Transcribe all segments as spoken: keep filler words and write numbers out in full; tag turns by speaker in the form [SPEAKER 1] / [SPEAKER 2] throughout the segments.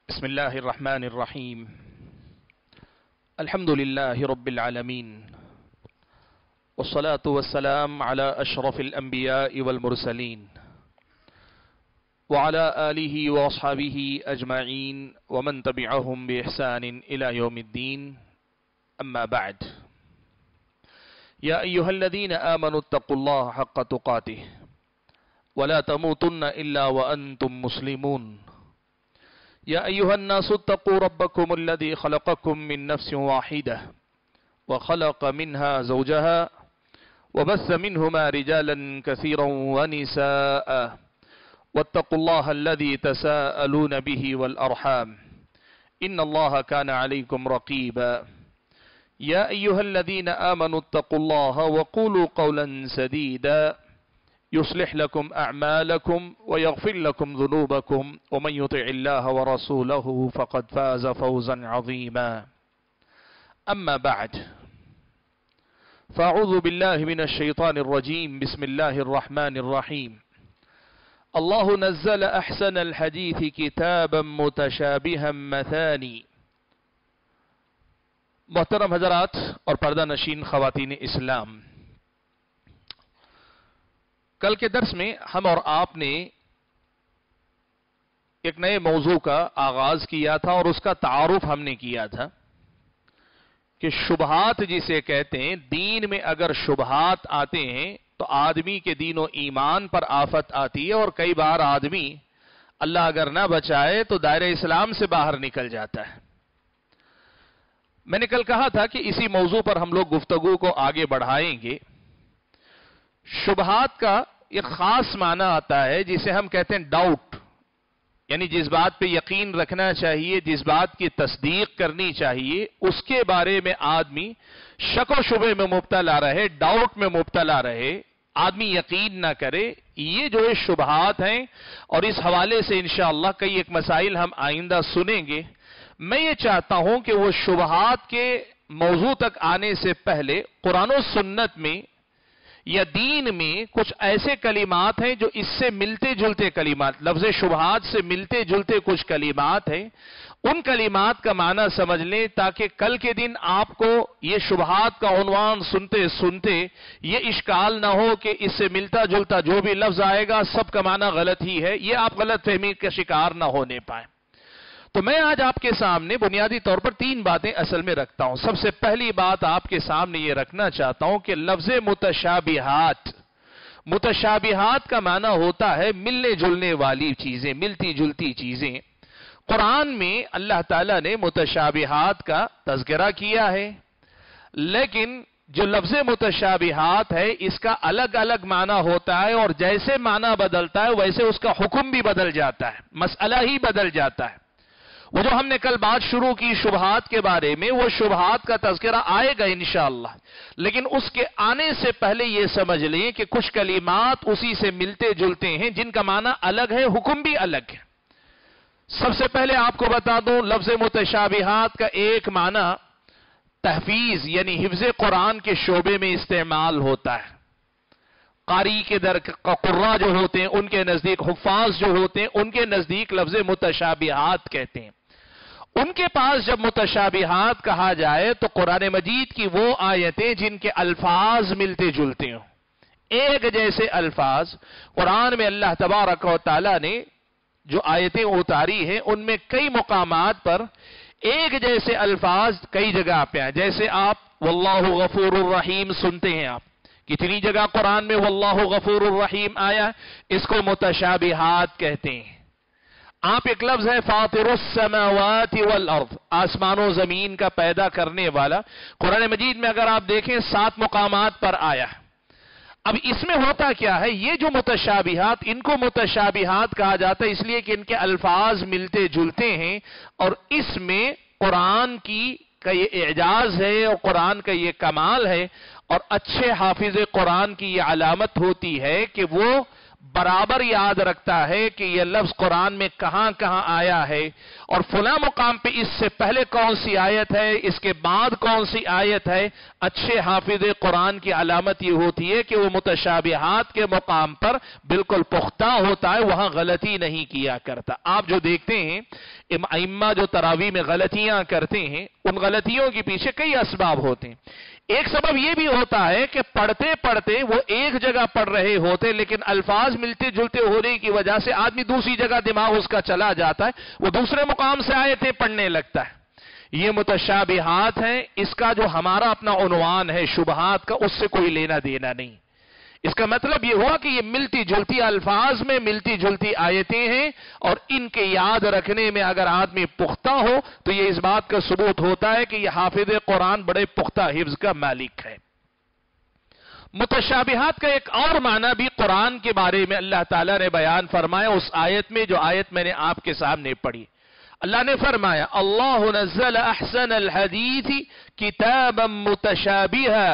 [SPEAKER 1] بسم الله الرحمن الرحيم. الحمد لله رب العالمين، والصلاة والسلام على أشرف الأنبياء والمرسلين وعلى آله وأصحابه أجمعين ومن تبعهم بإحسان إلى يوم الدين. أما بعد، يا أيها الذين آمنوا اتقوا الله حق تقاته ولا تموتن إلا وأنتم مسلمون. يا أيها الناس اتقوا ربكم الذي خلقكم من نفس واحدة وخلق منها زوجها وبث منهما رجالا كثيرا ونساء واتقوا الله الذي تساءلون به والأرحام إن الله كان عليكم رقيبا. يا أيها الذين آمنوا اتقوا الله وقولوا قولا سديدا يصلح لكم أعمالكم ويغفر لكم ذنوبكم ومن يطع الله ورسوله فقد فاز فوزا عظيما. أما بعد، فأعوذ بالله من الشيطان الرجيم. بسم الله الرحمن الرحيم. الله نزل أحسن الحديث كتابا متشابها مثاني. محترم حضرات اور پردہ نشین خواتین اسلام، کل کے درس میں ہم اور آپ نے ایک نئے موضوع کا آغاز کیا تھا اور اس کا تعارف ہم نے کیا تھا کہ شبہات جسے کہتے ہیں، دین میں اگر شبہات آتے ہیں تو آدمی کے دین و ایمان پر آفت آتی ہے، اور کئی بار آدمی اللہ اگر نہ بچائے تو دائرہ اسلام سے باہر نکل جاتا ہے۔ میں نے کل کہا تھا کہ اسی موضوع پر ہم لوگ گفتگو کو آگے بڑھائیں گے۔ شبہات کا ایک خاص معنی آتا ہے جسے ہم کہتے ہیں ڈاؤٹ، یعنی جس بات پہ یقین رکھنا چاہیے، جس بات کی تصدیق کرنی چاہیے، اس کے بارے میں آدمی شک و شبہ میں مبتلا رہے، ڈاؤٹ میں مبتلا رہے، آدمی یقین نہ کرے۔ یہ جو شبہات ہیں، اور اس حوالے سے انشاءاللہ کئی ایک مسائل ہم آئندہ سنیں گے۔ میں یہ چاہتا ہوں کہ وہ شبہات کے موضوع تک آنے سے پہلے قرآن و سنت میں یا دین میں کچھ ایسے کلمات ہیں جو اس سے ملتے جلتے کلمات، لفظ شبہات سے ملتے جلتے کچھ کلمات ہیں، ان کلمات کا معنی سمجھ لیں تاکہ کل کے دن آپ کو یہ شبہات کا عنوان سنتے سنتے یہ اشکال نہ ہو کہ اس سے ملتا جلتا جو بھی لفظ آئے گا سب کا معنی غلط ہی ہے، یہ آپ غلط فہمی کا شکار نہ ہونے پائیں۔ تو میں آج آپ کے سامنے بنیادی طور پر تین باتیں اصل میں رکھتا ہوں۔ سب سے پہلی بات آپ کے سامنے یہ رکھنا چاہتا ہوں کہ لفظ متشابہات، متشابہات کا معنی ہوتا ہے ملنے جلنے والی چیزیں، ملتی جلتی چیزیں۔ قرآن میں اللہ تعالیٰ نے متشابہات کا تذکرہ کیا ہے، لیکن جو لفظ متشابہات ہے اس کا الگ الگ معنی ہوتا ہے، اور جیسے معنی بدلتا ہے ویسے اس کا حکم بھی بدل جاتا ہے، مسئلہ ہی بدل جاتا ہے۔ وہ جو ہم نے کل بات شروع کی شبہات کے بارے میں، وہ شبہات کا تذکرہ آئے گا انشاءاللہ، لیکن اس کے آنے سے پہلے یہ سمجھ لیں کہ کچھ کلمات اسی سے ملتے جلتے ہیں جن کا معنی الگ ہے، حکم بھی الگ ہے۔ سب سے پہلے آپ کو بتا دوں، لفظ متشابہات کا ایک معنی تحفیظ یعنی حفظ قرآن کے شعبے میں استعمال ہوتا ہے۔ قاری کے در قراء جو ہوتے ہیں ان کے نزدیک، حفاظ جو ہوتے ہیں ان کے نزدیک لفظ متشابہات کہتے ہیں۔ ان کے پاس جب متشابہات کہا جائے تو قرآن مجید کی وہ آیتیں جن کے الفاظ ملتے جلتے ہوں، ایک جیسے الفاظ۔ قرآن میں اللہ تبارک و تعالی نے جو آیتیں اتاری ہیں ان میں کئی مقامات پر ایک جیسے الفاظ کئی جگہ پہ ہیں، جیسے آپ واللہ غفور الرحیم سنتے ہیں، آپ کتنی جگہ قرآن میں واللہ غفور الرحیم آیا، اس کو متشابہات کہتے ہیں۔ آپ ایک لفظ ہے فاطر السماوات والارض، آسمان و زمین کا پیدا کرنے والا، قرآن مجید میں اگر آپ دیکھیں سات مقامات پر آیا۔ اب اس میں ہوتا کیا ہے، یہ جو متشابہات، ان کو متشابہات کہا جاتا ہے اس لیے کہ ان کے الفاظ ملتے جلتے ہیں، اور اس میں قرآن کی کا یہ اعجاز ہے اور قرآن کا یہ کمال ہے، اور اچھے حافظ قرآن کی یہ علامت ہوتی ہے کہ وہ برابر یاد رکھتا ہے کہ یہ لفظ قرآن میں کہاں کہاں آیا ہے اور فلاں مقام پہ اس سے پہلے کون سی آیت ہے، اس کے بعد کون سی آیت ہے، اچھے حافظ قرآن کی علامت یہ ہوتی ہے کہ وہ متشابہات کے مقام پر بالکل پختہ ہوتا ہے، وہاں غلطی نہیں کیا کرتا۔ آپ جو دیکھتے ہیں ائمہ جو تراویح میں غلطیاں کرتے ہیں، ان غلطیوں کے پیچھے کئی اسباب ہوتے ہیں۔ ایک سبب یہ بھی ہوتا ہے کہ پڑھتے پڑھتے وہ ایک جگہ پڑھ رہے ہوتے لیکن الفاظ ملتے جلتے ہونے کی وجہ سے آدمی دوسری جگہ دماغ اس کا چلا جاتا ہے، وہ دوسرے مقام سے آیتیں پڑھنے لگتا ہے۔ یہ متشابہات ہیں، اس کا جو ہمارا اپنا عنوان ہے شبہات کا، اس سے کوئی لینا دینا نہیں۔ اس کا مطلب یہ ہوا کہ یہ ملتی جلتی الفاظ میں ملتی جلتی آیتیں ہیں اور ان کے یاد رکھنے میں اگر آدمی پختہ ہو تو یہ اس بات کا ثبوت ہوتا ہے کہ یہ حافظ قرآن بڑے پختہ حفظ کا مالک ہے۔ متشابہات کا ایک اور معنی بھی قرآن کے بارے میں اللہ تعالیٰ نے بیان فرمایا اس آیت میں، جو آیت میں نے آپ کے سامنے پڑھی۔ اللہ نے فرمایا اللہ نزل احسن الحدیث کتابا متشابہا،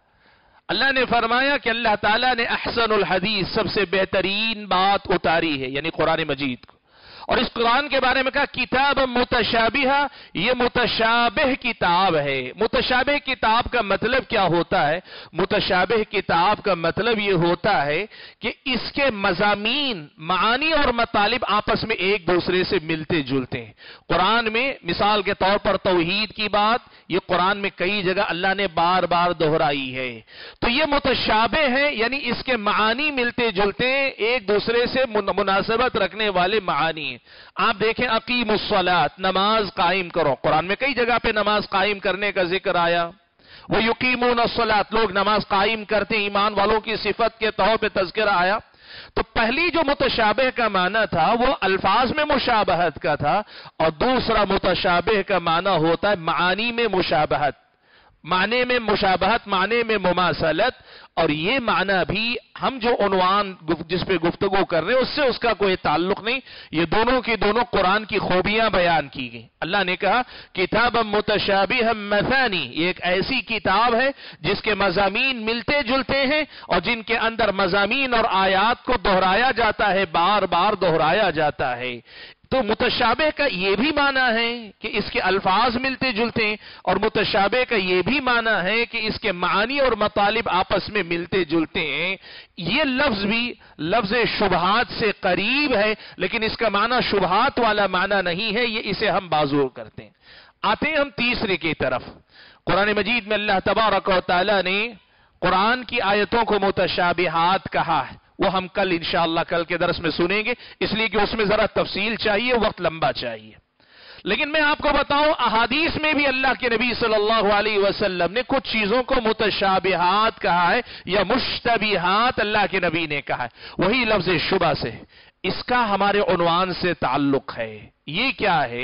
[SPEAKER 1] اللہ نے فرمایا کہ اللہ تعالیٰ نے احسن الحدیث سب سے بہترین بات اتاری ہے، یعنی قرآن مجید کو، اور اس قرآن کے بارے میں کہا کتاب متشابہہ، یہ متشابہ کتاب ہے۔ متشابہ کتاب کا مطلب کیا ہوتا ہے؟ متشابہ کتاب کا مطلب یہ ہوتا ہے کہ اس کے مضامین، معانی اور مطالب آپس میں ایک دوسرے سے ملتے جلتے ہیں۔ قرآن میں مثال کے طور پر توحید کی بات، یہ قرآن میں کئی جگہ اللہ نے بار بار دہرائی ہے، تو یہ متشابہ ہے، یعنی اس کے معانی ملتے جلتے ہیں، ایک دوسرے سے مناسبت رکھنے والے معانی ہیں۔ آپ دیکھیں اقیم الصلاۃ، نماز قائم کرو، قرآن میں کئی جگہ پہ نماز قائم کرنے کا ذکر آیا۔ وہ یقیمون الصلاۃ، لوگ نماز قائم کرتے ہیں، ایمان والوں کی صفت کے طور پہ تذکرہ آیا۔ تو پہلی جو متشابہ کا معنی تھا وہ الفاظ میں مشابہت کا تھا، اور دوسرا متشابہ کا معنی ہوتا ہے معانی میں مشابہت، معنی میں مشابہت، معنی میں مماثلت، اور یہ معنی بھی ہم جو عنوان جس پہ گفتگو کر رہے ہیں اس سے اس کا کوئی تعلق نہیں، یہ دونوں کی دونوں قرآن کی خوبیاں بیان کی گئی۔ اللہ نے کہا کتابا متشابہا مثانی، یہ ایک ایسی کتاب ہے جس کے مضامین ملتے جلتے ہیں اور جن کے اندر مضامین اور آیات کو دہرایا جاتا ہے، بار بار دہرایا جاتا ہے۔ تو متشابہ کا یہ بھی معنی ہے کہ اس کے الفاظ ملتے جلتے ہیں، اور متشابہ کا یہ بھی معنی ہے کہ اس کے معانی اور مطالب آپس میں ملتے جلتے ہیں۔ یہ لفظ بھی لفظ شبہات سے قریب ہے، لیکن اس کا معنی شبہات والا معنی نہیں ہے، یہ اسے ہم بازور کرتے ہیں۔ آتے ہیں ہم تیسرے کی طرف۔ قرآن مجید میں اللہ تبارک و تعالی نے قرآن کی آیتوں کو متشابہات کہا ہے، وہ ہم کل انشاءاللہ کل کے درس میں سنیں گے، اس لیے کہ اس میں ذرا تفصیل چاہیے، وقت لمبا چاہیے۔ لیکن میں آپ کو بتاؤں احادیث میں بھی اللہ کے نبی صلی اللہ علیہ وسلم نے کچھ چیزوں کو متشابہات کہا ہے یا مشتبہات اللہ کے نبی نے کہا ہے، وہی لفظ شبہ سے۔ اس کا ہمارے عنوان سے تعلق ہے۔ یہ کیا ہے؟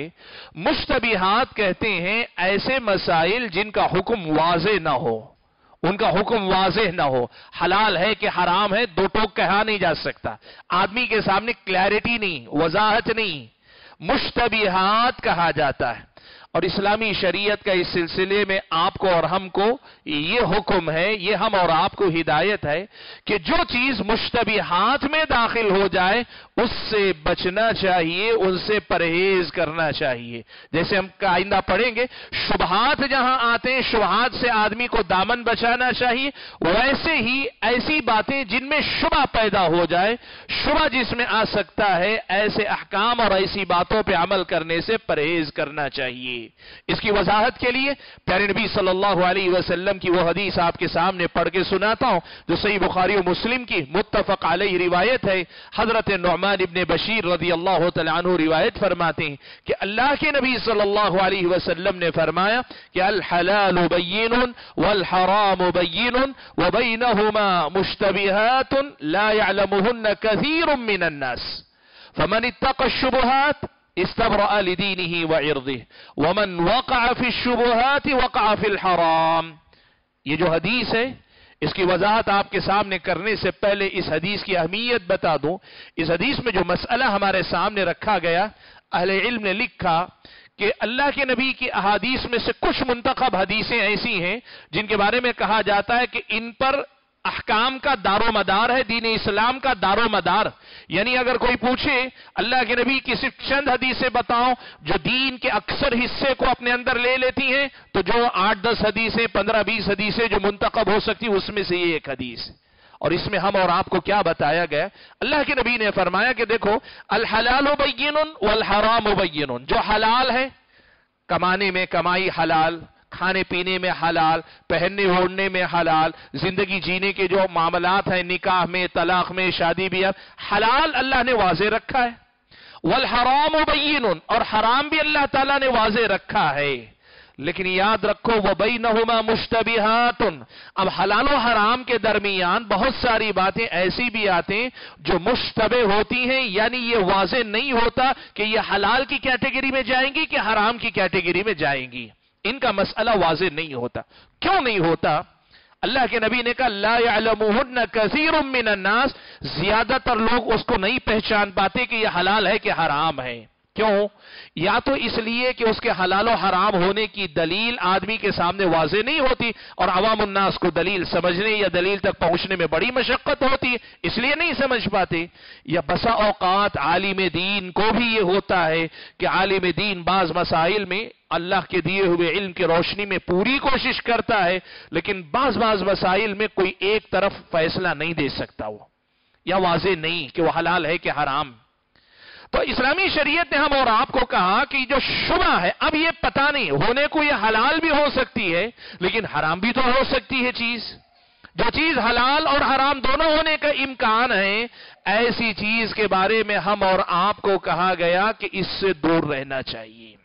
[SPEAKER 1] مشتبہات کہتے ہیں ایسے مسائل جن کا حکم واضح نہ ہو، ان کا حکم واضح نہ ہو، حلال ہے کہ حرام ہے دو ٹوک کہا نہیں جا سکتا، آدمی کے سامنے کلیئرٹی نہیں، وضاحت نہیں، مشتبہات کہا جاتا ہے۔ اور اسلامی شریعت کا اس سلسلے میں آپ کو اور ہم کو یہ حکم ہے، یہ ہم اور آپ کو ہدایت ہے کہ جو چیز مشتبہات میں داخل ہو جائے اس سے بچنا چاہیے، ان سے پرہیز کرنا چاہیے۔ جیسے ہم آئندہ پڑھیں گے، شبہات جہاں آتے ہیں شبہات سے آدمی کو دامن بچانا چاہیے، ویسے ہی ایسی باتیں جن میں شبہ پیدا ہو جائے، شبہ جس میں آ سکتا ہے، ایسے احکام اور ایسی باتوں پہ عمل کرنے سے پرہیز کرنا چاہیے۔ اس کی وضاحت کے لیے پیارے نبی صلی اللہ علیہ وسلم کی وہ حدیث آپ کے سامنے پڑھ کے سناتا ہوں جو صحیح بخاری و مسلم کی متفق علیہ روایت ہے۔ حضرت نعمان ابن بشیر رضی اللہ تعالی عنہ روایت فرماتے ہیں کہ اللہ کے نبی صلی اللہ علیہ وسلم نے فرمایا کہ الحلال بین والحرام بین وبینہما مشتبہات لا يعلمہن کثیر من الناس فمن اتقى الشبہات استبرأ لدینه وعرضه ومن وقع في الشبهات وقع في الحرام۔ یہ جو حدیث ہے اس کی وضاحت آپ کے سامنے کرنے سے پہلے اس حدیث کی اہمیت بتا دوں۔ اس حدیث میں جو مسئلہ ہمارے سامنے رکھا گیا، اہل علم نے لکھا کہ اللہ کے نبی کی احادیث میں سے کچھ منتخب حدیثیں ایسی ہیں جن کے بارے میں کہا جاتا ہے کہ ان پر احکام کا دار و مدار ہے، دین اسلام کا دار و مدار. یعنی اگر کوئی پوچھے اللہ کے نبی کی صرف چند حدیثیں بتاؤ جو دین کے اکثر حصے کو اپنے اندر لے لیتی ہیں، تو جو آٹھ دس حدیثیں، پندرہ بیس حدیثیں جو منتخب ہو سکتی اس میں سے یہ ایک حدیث. اور اس میں ہم اور آپ کو کیا بتایا گیا؟ اللہ کے نبی نے فرمایا کہ دیکھو الحلال بین والحرام بین. جو حلال ہے، کمانے میں کمائی حلال، کھانے پینے میں حلال، پہننے اوڑھنے میں حلال، زندگی جینے کے جو معاملات ہیں نکاح میں، طلاق میں، شادی بیاہ، حلال اللہ نے واضح رکھا ہے. والحرام بین، اور حرام بھی اللہ تعالیٰ نے واضح رکھا ہے. لیکن یاد رکھو وَبَيْنَهُمَا مُشْتَبِهَاتٌ. اب حلال و حرام کے درمیان بہت ساری باتیں ایسی بھی آتی ہیں جو مشتبہ ہوتی ہیں، یعنی یہ واضح نہیں ہوتا کہ یہ حلال کی کیٹیگری میں جائیں گی کہ حرام کی کیٹیگری میں جائیں گی. ان کا مسئلہ واضح نہیں ہوتا. کیوں نہیں ہوتا؟ اللہ کے نبی نے کہا لا يعلمهن كثير من الناس. زیادہ تر لوگ اس کو نہیں پہچان پاتے کہ یہ حلال ہے کہ حرام ہے. کیوں؟ یا تو اس لیے کہ اس کے حلال و حرام ہونے کی دلیل آدمی کے سامنے واضح نہیں ہوتی، اور عوام الناس کو دلیل سمجھنے یا دلیل تک پہنچنے میں بڑی مشقت ہوتی ہے، اس لیے نہیں سمجھ پاتے. یا بسا اوقات عالم دین کو بھی یہ ہوتا ہے کہ عالم دین بعض مسائل میں اللہ کے دیے ہوئے علم کی روشنی میں پوری کوشش کرتا ہے، لیکن بعض بعض مسائل میں کوئی ایک طرف فیصلہ نہیں دے سکتا، وہ یا واضح نہیں کہ وہ حلال ہے کہ حرام. تو اسلامی شریعت نے ہم اور آپ کو کہا کہ جو شبہ ہے، اب یہ پتہ نہیں ہونے کو یہ حلال بھی ہو سکتی ہے لیکن حرام بھی تو ہو سکتی ہے. چیز جو چیز حلال اور حرام دونوں ہونے کا امکان ہے، ایسی چیز کے بارے میں ہم اور آپ کو کہا گیا کہ اس سے دور رہنا چاہیے.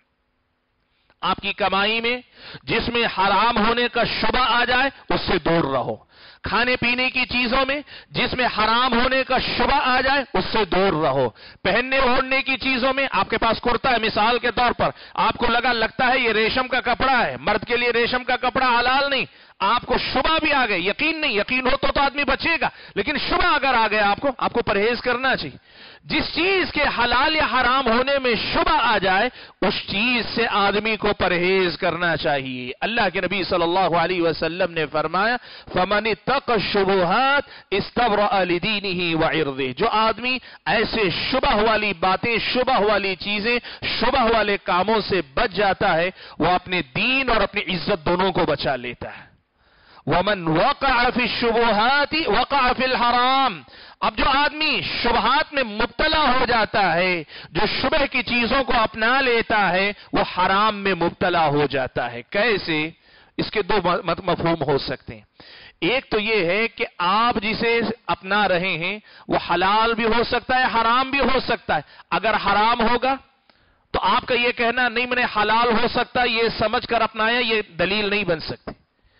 [SPEAKER 1] آپ کی کمائی میں جس میں حرام ہونے کا شبہ آ جائے اس سے دور رہو. کھانے پینے کی چیزوں میں جس میں حرام ہونے کا شبہ آ جائے اس سے دور رہو. پہننے اوڑھنے کی چیزوں میں آپ کے پاس کرتا ہے مثال کے طور پر، آپ کو لگا لگتا ہے یہ ریشم کا کپڑا ہے، مرد کے لیے ریشم کا کپڑا حلال نہیں، آپ کو شبہ بھی آ گئے، یقین نہیں، یقین ہو تو تو آدمی بچے گا، لیکن شبہ اگر آ گیا آپ کو آپ کو پرہیز کرنا چاہیے. جس چیز کے حلال یا حرام ہونے میں شبہ آ جائے اس چیز سے آدمی کو پرہیز کرنا چاہیے. اللہ کے نبی صلی اللہ علیہ وسلم نے فرمایا فَمَنِ اتَّقَى الشُّبُهَاتِ اسْتَبْرَأَ لِدِينِهِ وَعِرْضِهِ. جو آدمی ایسے شبہ والی باتیں، شبہ والی چیزیں، شبہ والے کاموں سے بچ جاتا ہے، وہ اپنے دین اور اپنی عزت دونوں کو بچا لیتا ہے. وَمَنْ وَقَعَ فِي الشُّبُهَاتِ وَقَعَ فِي الْحَرَامِ. اب جو آدمی شبہات میں مبتلا ہو جاتا ہے، جو شبہ کی چیزوں کو اپنا لیتا ہے، وہ حرام میں مبتلا ہو جاتا ہے. کیسے؟ اس کے دو مفہوم ہو سکتے ہیں. ایک تو یہ ہے کہ آپ جسے اپنا رہے ہیں وہ حلال بھی ہو سکتا ہے، حرام بھی ہو سکتا ہے. اگر حرام ہوگا تو آپ کا یہ کہنا نہیں میں نے حلال ہو سکتا یہ سمجھ کر اپنایا، یہ دلیل نہیں بن سکتی.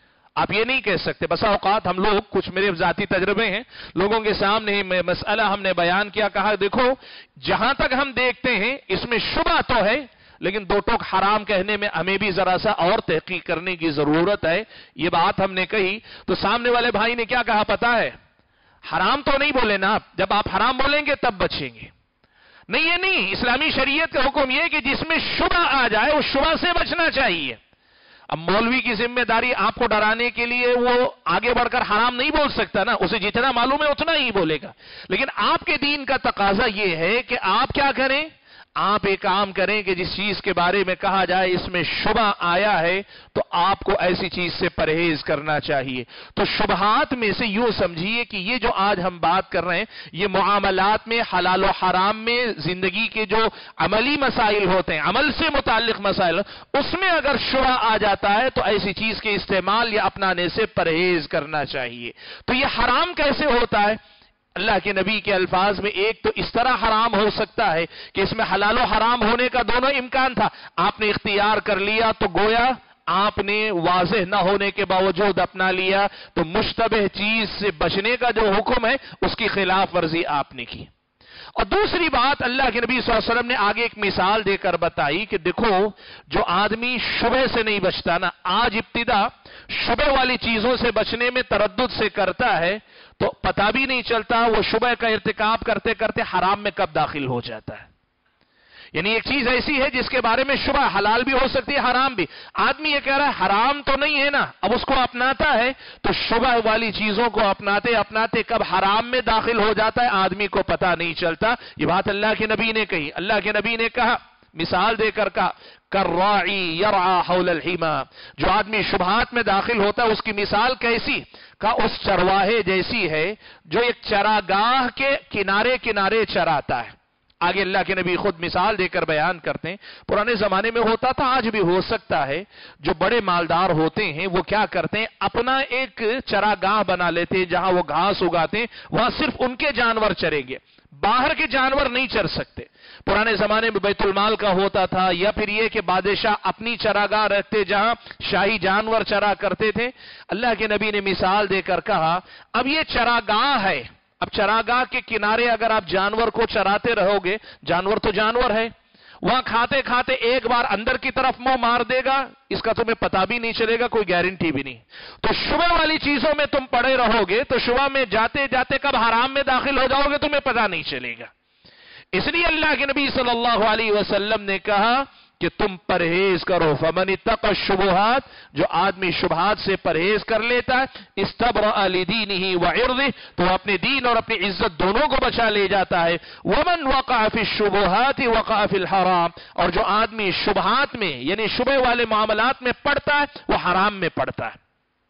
[SPEAKER 1] آپ یہ نہیں کہہ سکتے. بسا اوقات ہم لوگ، کچھ میرے ذاتی تجربے ہیں، لوگوں کے سامنے مسئلہ ہم نے بیان کیا، کہا دیکھو جہاں تک ہم دیکھتے ہیں اس میں شبہ تو ہے لیکن دو ٹوک حرام کہنے میں ہمیں بھی ذرا سا اور تحقیق کرنے کی ضرورت ہے. یہ بات ہم نے کہی تو سامنے والے بھائی نے کیا کہا پتا ہے؟ حرام تو نہیں بولے نا، جب آپ حرام بولیں گے تب بچیں گے. نہیں، یہ نہیں، اسلامی شریعت کا حکم یہ کہ جس میں شبہ آ جائے اس شبہ سے بچنا چاہیے. اب مولوی کی ذمہ داری آپ کو ڈرانے کے لیے وہ آگے بڑھ کر حرام نہیں بول سکتا نا، اسے جتنا معلوم ہے اتنا ہی بولے گا. لیکن آپ کے دین کا تقاضا یہ ہے کہ آپ کیا کریں؟ آپ ایک کام کریں کہ جس چیز کے بارے میں کہا جائے اس میں شبہ آیا ہے تو آپ کو ایسی چیز سے پرہیز کرنا چاہیے. تو شبہات میں سے یوں سمجھیے کہ یہ جو آج ہم بات کر رہے ہیں یہ معاملات میں، حلال و حرام میں، زندگی کے جو عملی مسائل ہوتے ہیں، عمل سے متعلق مسائل، اس میں اگر شبہ آ جاتا ہے تو ایسی چیز کے استعمال یا اپنانے سے پرہیز کرنا چاہیے. تو یہ حرام کیسے ہوتا ہے؟ اللہ کے نبی کے الفاظ میں ایک تو اس طرح حرام ہو سکتا ہے کہ اس میں حلال و حرام ہونے کا دونوں امکان تھا، آپ نے اختیار کر لیا تو گویا آپ نے واضح نہ ہونے کے باوجود اپنا لیا، تو مشتبہ چیز سے بچنے کا جو حکم ہے اس کی خلاف ورزی آپ نے کی. اور دوسری بات اللہ کے نبی صلی اللہ علیہ وسلم نے آگے ایک مثال دے کر بتائی کہ دیکھو جو آدمی شبہ سے نہیں بچتا نا، آج ابتدا شبہ والی چیزوں سے بچنے میں تردد سے کرتا ہے تو پتہ بھی نہیں چلتا وہ شبہ کا ارتکاب کرتے کرتے حرام میں کب داخل ہو جاتا ہے. یعنی ایک چیز ایسی ہے جس کے بارے میں شبہ، حلال بھی ہو سکتی ہے حرام بھی. آدمی یہ کہہ رہا ہے حرام تو نہیں ہے نا، اب اس کو اپناتا ہے تو شبہ والی چیزوں کو اپناتے اپناتے کب حرام میں داخل ہو جاتا ہے آدمی کو پتہ نہیں چلتا. یہ بات اللہ کے نبی نے کہی. اللہ کے نبی نے کہا، مثال دے کر کہا کالراعی یرعی حول الحما، جو آدمی شبہات میں داخل ہوتا ہے اس کی مثال کیسی؟ کہ اس چرواہے جیسی ہے جو ایک چراگاہ کے کنارے کنارے چراتا ہے. آگے اللہ کے نبی خود مثال دے کر بیان کرتے ہیں. پرانے زمانے میں ہوتا تھا، آج بھی ہو سکتا ہے، جو بڑے مالدار ہوتے ہیں وہ کیا کرتے ہیں، اپنا ایک چراگاہ بنا لیتے ہیں جہاں وہ گھاس اگاتے ہیں، وہاں صرف ان کے جانور چریں گے، باہر کے جانور نہیں چر سکتے. پرانے زمانے میں بیت المال کا ہوتا تھا، یا پھر یہ کہ بادشاہ اپنی چراگاہ رکھتے جہاں شاہی جانور چرا کرتے تھے. اللہ کے نبی نے مثال دے کر کہا اب یہ چراگاہ ہے، اب چراگاہ کے کنارے اگر آپ جانور کو چراتے رہو گے، جانور تو جانور ہے، وہاں کھاتے کھاتے ایک بار اندر کی طرف منہ مار دے گا، اس کا تمہیں پتہ بھی نہیں چلے گا، کوئی گارنٹی بھی نہیں. تو شبہ والی چیزوں میں تم پڑے رہو گے تو شبہ میں جاتے جاتے کب حرام میں داخل ہو جاؤ گے تمہیں پتہ نہیں چلے گا. اس لیے اللہ کے نبی صلی اللہ علیہ وسلم نے کہا کہ تم پرہیز کرو. فمن اتقى الشبہات، جو آدمی شبہات سے پرہیز کر لیتا ہے، استبرأ لدینہ وعرضہ، تو اپنے دین اور اپنی عزت دونوں کو بچا لے جاتا ہے. ومن وقع فی الشبہات وقع فی الحرام، اور جو آدمی شبہات میں یعنی شبہ والے معاملات میں پڑتا ہے وہ حرام میں پڑتا ہے.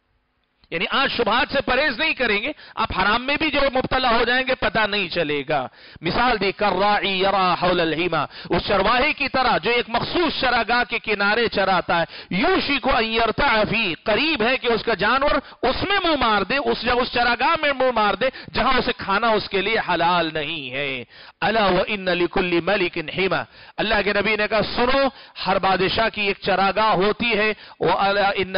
[SPEAKER 1] یعنی آج شبہات سے پرہیز نہیں کریں گے، آپ حرام میں بھی جو مبتلا ہو جائیں گے پتہ نہیں چلے گا. مثال دی کالراعی یرعی حول الحما، اس چرواہے کی طرح جو ایک مخصوص چراگاہ کے کنارے چراتا ہے. یوشک ان یرتع فی، قریب ہے کہ اس کا جانور اس میں منہ مار دے، اس اس چراگاہ میں منہ مار دے جہاں اسے کھانا اس کے لیے حلال نہیں ہے. الا وان لکل ملک حما، اللہ کے نبی نے کہا سنو، ہر بادشاہ کی ایک چراگاہ ہوتی ہے. والا ان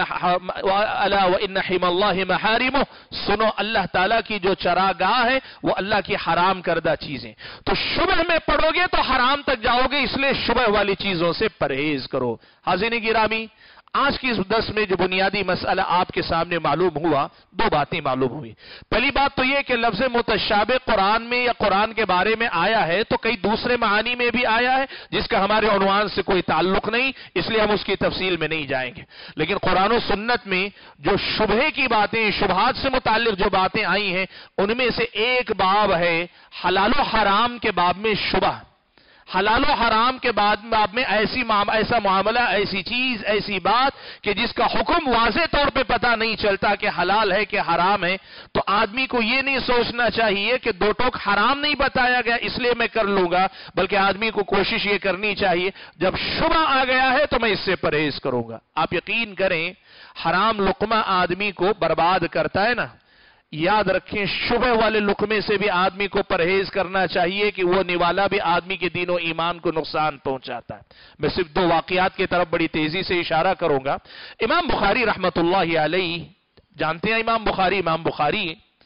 [SPEAKER 1] الا وان حما اللہ محارمہ، سنو اللہ تعالیٰ کی جو چراگاہ ہے وہ اللہ کی حرام کردہ چیزیں. تو شبہ میں پڑو گے تو حرام تک جاؤ گے، اس لیے شبہ والی چیزوں سے پرہیز کرو. حاضرین گرامی، آج کی اس درس میں جو بنیادی مسئلہ آپ کے سامنے معلوم ہوا، دو باتیں معلوم ہوئی. پہلی بات تو یہ کہ لفظ متشابہ قرآن میں یا قرآن کے بارے میں آیا ہے تو کئی دوسرے معانی میں بھی آیا ہے جس کا ہمارے عنوان سے کوئی تعلق نہیں، اس لیے ہم اس کی تفصیل میں نہیں جائیں گے. لیکن قرآن و سنت میں جو شبہے کی باتیں، شبہات سے متعلق جو باتیں آئی ہیں، ان میں سے ایک باب ہے حلال و حرام کے باب میں شبہ. حلال و حرام کے بعد باب میں ایسی ایسا معاملہ، ایسی چیز، ایسی بات کہ جس کا حکم واضح طور پہ پتہ نہیں چلتا کہ حلال ہے کہ حرام ہے. تو آدمی کو یہ نہیں سوچنا چاہیے کہ دو ٹوک حرام نہیں بتایا گیا اس لیے میں کر لوں گا، بلکہ آدمی کو کوشش یہ کرنی چاہیے جب شبہ آ گیا ہے تو میں اس سے پرہیز کروں گا. آپ یقین کریں حرام لقمہ آدمی کو برباد کرتا ہے نا، یاد رکھیں شبہ والے لقمے سے بھی آدمی کو پرہیز کرنا چاہیے کہ وہ نوالا بھی آدمی کے دین و ایمان کو نقصان پہنچاتا ہے. میں صرف دو واقعات کی طرف بڑی تیزی سے اشارہ کروں گا. امام بخاری رحمت اللہ علیہ، جانتے ہیں امام بخاری؟ امام بخاری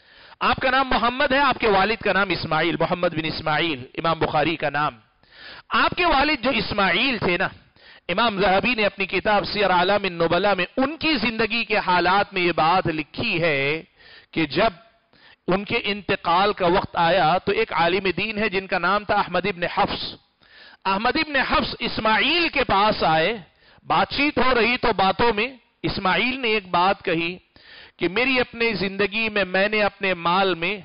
[SPEAKER 1] آپ کا نام محمد ہے، آپ کے والد کا نام اسماعیل، محمد بن اسماعیل امام بخاری کا نام. آپ کے والد جو اسماعیل تھے نا، امام ذہبی نے اپنی کتاب سیر اعلام النبلاء میں ان کی زندگی کے حالات میں یہ بات لکھی ہے کہ جب ان کے انتقال کا وقت آیا تو ایک عالم دین ہے جن کا نام تھا احمد ابن حفص. احمد ابن حفص اسماعیل کے پاس آئے، بات چیت ہو رہی تو باتوں میں اسماعیل نے ایک بات کہی کہ میری اپنی زندگی میں میں نے اپنے مال میں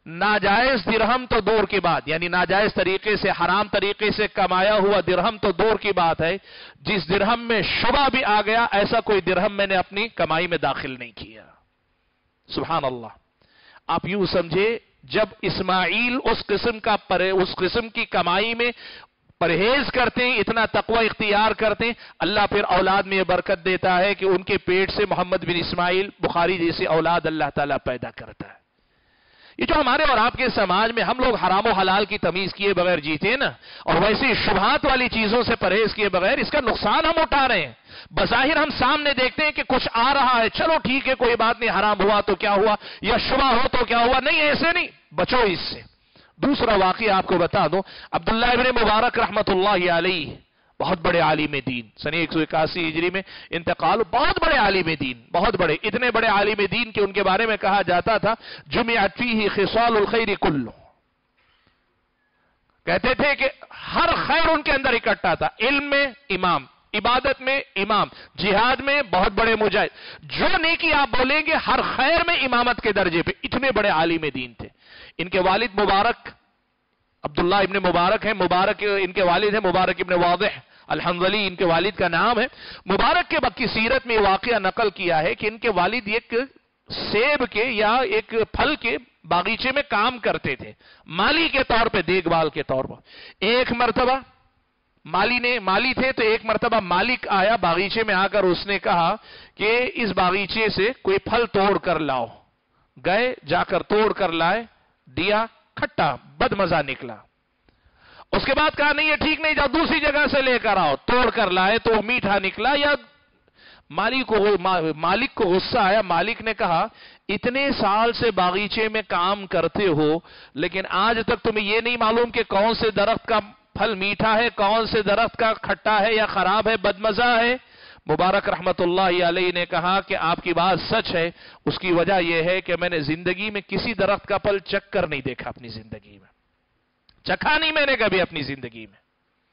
[SPEAKER 1] ناجائز درہم تو دور کی بات، یعنی ناجائز طریقے سے، حرام طریقے سے کمایا ہوا درہم تو دور کی بات ہے، جس درہم میں شبہ بھی آ گیا ایسا کوئی درہم میں نے اپنی کمائی میں داخل نہیں کیا. سبحان اللہ. آپ یوں سمجھے جب اسماعیل اس قسم کا پر اس قسم کی کمائی میں پرہیز کرتے ہیں، اتنا تقوی اختیار کرتے ہیں، اللہ پھر اولاد میں یہ برکت دیتا ہے کہ ان کے پیٹ سے محمد بن اسماعیل بخاری جیسی اولاد اللہ تعالیٰ پیدا کرتا ہے. یہ جو ہمارے اور آپ کے سماج میں ہم لوگ حرام و حلال کی تمیز کیے بغیر جیتے ہیں نا، اور ویسے شبہات والی چیزوں سے پرہیز کیے بغیر، اس کا نقصان ہم اٹھا رہے ہیں. بظاہر ہم سامنے دیکھتے ہیں کہ کچھ آ رہا ہے، چلو ٹھیک ہے کوئی بات نہیں، حرام ہوا تو کیا ہوا، یا شبہ ہو تو کیا ہوا، نہیں ایسے نہیں، بچو اس سے. دوسرا واقعہ آپ کو بتا دوں، عبداللہ ابن مبارک رحمت اللہ علیہ، بہت بڑے عالم دین، سن ایک سو اکاسی ہجری میں انتقال، بہت بڑے عالم دین، بہت بڑے، اتنے بڑے عالم دین کہ ان کے بارے میں کہا جاتا تھا جمعت فیہ خصال الخیر کلہ، کہتے تھے کہ ہر خیر ان کے اندر اکٹھا تھا. علم میں امام، عبادت میں امام، جہاد میں بہت بڑے مجاہد، جو نیکی آپ بولیں گے ہر خیر میں امامت کے درجے پہ. اتنے بڑے عالم دین تھے. ان کے والد مبارک عبداللہ ابن مبارک ہیں. مبارک ان کے والد ہیں مبارک ابن واضح الحنظلی ان کے والد کا نام ہے. مبارک کے بکی سیرت میں واقعہ نقل کیا ہے کہ ان کے والد ایک سیب کے یا ایک پھل کے باغیچے میں کام کرتے تھے، مالی کے طور پہ، دیکھ بھال کے طور پر. ایک مرتبہ مالی نے مالی تھے تو ایک مرتبہ مالک آیا باغیچے میں، آ کر اس نے کہا کہ اس باغیچے سے کوئی پھل توڑ کر لاؤ. گئے، جا کر توڑ کر لائے، دیا، کھٹا بد مزہ نکلا. اس کے بعد کہا نہیں یہ ٹھیک نہیں، جاؤ دوسری جگہ سے لے کر آؤ. توڑ کر لائے تو میٹھا نکلا. یا مالک کو مالک کو غصہ آیا. مالک نے کہا اتنے سال سے باغیچے میں کام کرتے ہو لیکن آج تک تمہیں یہ نہیں معلوم کہ کون سے درخت کا پھل میٹھا ہے، کون سے درخت کا کھٹا ہے یا خراب ہے، بدمزہ ہے. مبارک رحمت اللہ علیہ نے کہا کہ آپ کی بات سچ ہے، اس کی وجہ یہ ہے کہ میں نے زندگی میں کسی درخت کا پھل چکھ کر نہیں دیکھا، اپنی زندگی میں چکھا نہیں میں نے کبھی اپنی زندگی میں.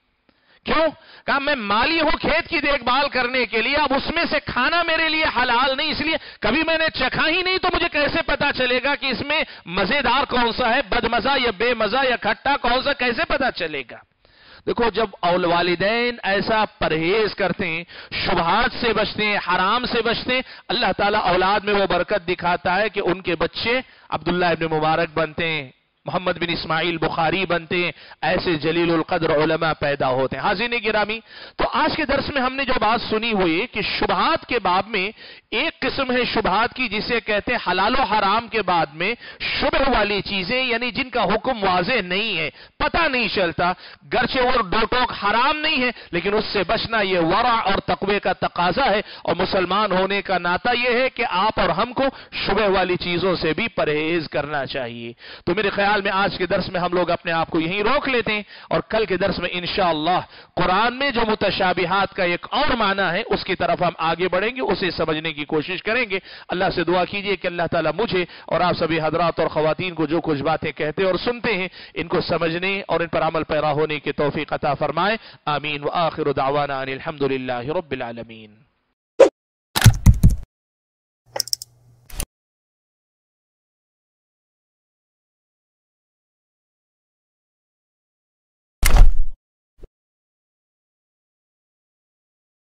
[SPEAKER 1] کیوں؟ کہا میں مالی ہوں کھیت کی دیکھ بھال کرنے کے لیے، اب اس میں سے کھانا میرے لیے حلال نہیں، اس لیے کبھی میں نے چکھا ہی نہیں، تو مجھے کیسے پتا چلے گا کہ اس میں مزیدار کون سا ہے، بد مزہ یا بے مزہ یا کھٹا کون سا، کیسے پتا چلے گا؟ دیکھو جب اول والدین ایسا پرہیز کرتے ہیں، شبہات سے بچتے ہیں، حرام سے بچتے ہیں، اللہ تعالیٰ اولاد میں وہ برکت دکھاتا ہے کہ ان کے بچے عبداللہ ابن مبارک بنتے ہیں، محمد بن اسماعیل بخاری بنتے ہیں، ایسے جلیل القدر علماء پیدا ہوتے ہیں. حاضرین گرامی، تو آج کے درس میں ہم نے جو بات سنی ہوئی کہ شبہات کے باب میں ایک قسم ہے شبہات کی جسے کہتے ہیں حلال و حرام کے بعد میں شبہ والی چیزیں، یعنی جن کا حکم واضح نہیں ہے، پتہ نہیں چلتا، گرچہ وہ دو ٹوک حرام نہیں ہے لیکن اس سے بچنا یہ ورع اور تقوی کا تقاضا ہے. اور مسلمان ہونے کا ناطہ یہ ہے کہ آپ اور ہم کو شبہ والی چیزوں سے بھی پرہیز کرنا چاہیے. تو میرے خیال میں آج کے درس میں ہم لوگ اپنے آپ کو یہیں روک لیتے ہیں اور کل کے درس میں انشاءاللہ قرآن میں جو متشابہات کا ایک اور معنی ہے اس کی طرف ہم آگے بڑھیں گے، اسے سمجھنے کی کوشش کریں گے. اللہ سے دعا کیجئے کہ اللہ تعالیٰ مجھے اور آپ سبھی حضرات اور خواتین کو جو کچھ باتیں کہتے اور سنتے ہیں ان کو سمجھنے اور ان پر عمل پیرا ہونے کی توفیق عطا فرمائے. آمین. وآخر دعوانا ان الحمدللہ رب العالمین.